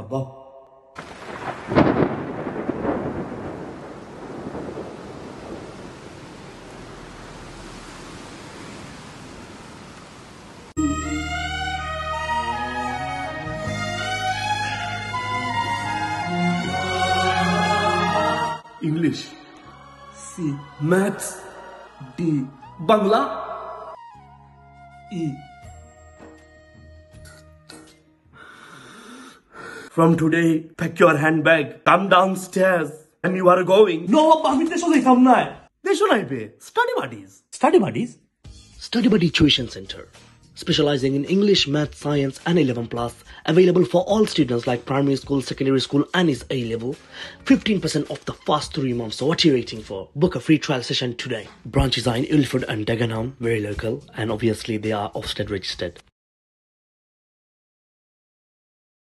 Baba. English. C. Maths. D. Bangla. E. From today, pack your handbag, come downstairs, and you are going. No, আমি দেশো যাইতাম না। দেশো নাইবে, study buddies. Study buddies? Study Buddy Tuition Center, specializing in English, Math, Science and 11+, available for all students like primary school, secondary school and is A-level. 15% off the first 3 months, so what are you waiting for? Book a free trial session today. Branches are in Ilford and Dagenham, very local, and obviously they are Ofsted registered.